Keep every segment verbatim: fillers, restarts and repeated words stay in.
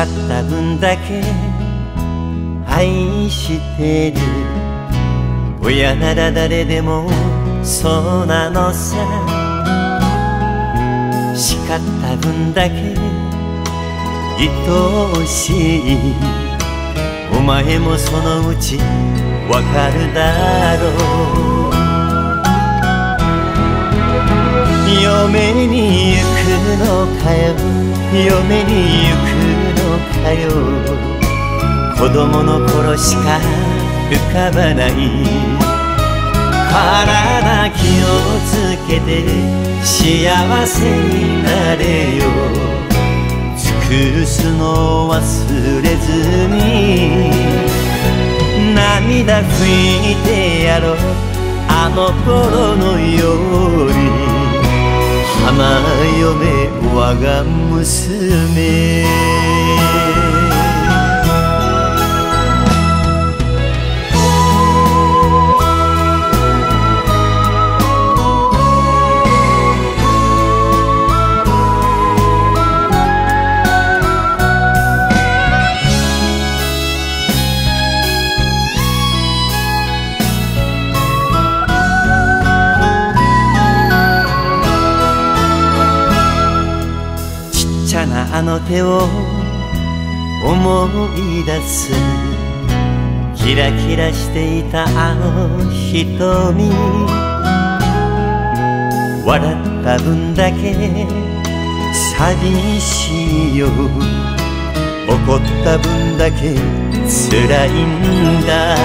叱った分だけ愛してる。親なら誰でもそうなのさ。叱った分だけ愛しい。お前もそのうちわかるだろう。嫁に行くのかよ、嫁に行くのかよ。子供の頃しか浮かばない。体気をつけて幸せになれよ。尽くすの忘れずに涙拭いてやろう。あの頃のように花嫁我が娘。あの手を思い出す。キラキラしていたあの瞳。笑った分だけ寂しいよ。怒った分だけ辛いんだ。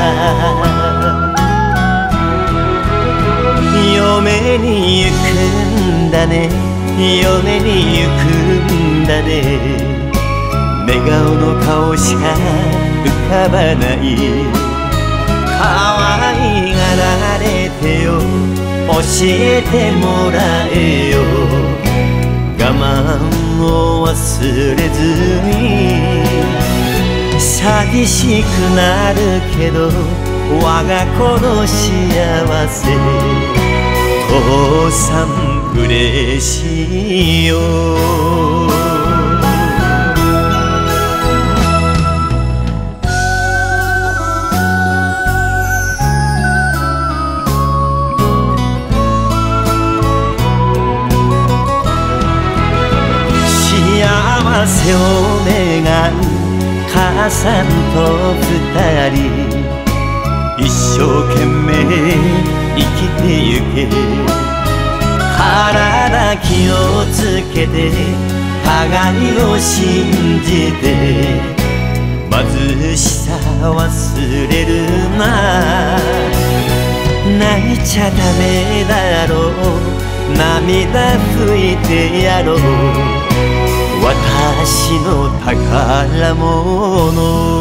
嫁に行くんだね、嫁に行くんだね。寝顔の顔しか浮かばない。可愛がられてよ、教えてもらえよ。我慢を忘れずに寂しくなるけど我が子の幸せ父さん嬉しいよ。幸せを願う母さんと二人。一生懸命生きてゆけ。体気をつけて互いを信じて。貧しさ忘れるな。泣いちゃダメだろう。涙拭いてやろう。私の宝物。